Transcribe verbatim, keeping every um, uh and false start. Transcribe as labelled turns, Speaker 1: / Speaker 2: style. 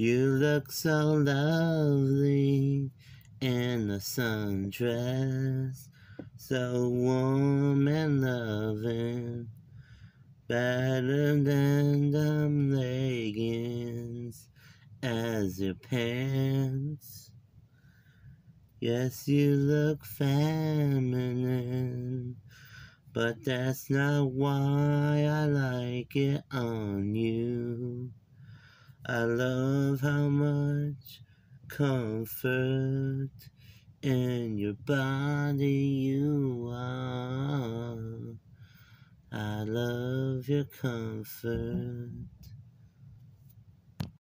Speaker 1: You look so lovely in a sundress, so warm and loving, better than them leggings as your pants. Yes, you look feminine, but that's not why I like it on you. I love how much comfort in your body you are. I love your comfort.